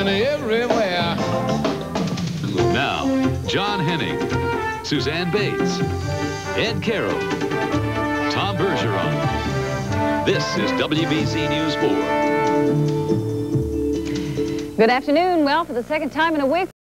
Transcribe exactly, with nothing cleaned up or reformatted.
me everywhere. Now, John Henning, Suzanne Bates, Ed Carroll, Tom Bergeron. This is W B Z News four. Good afternoon. Well, for the second time in a week,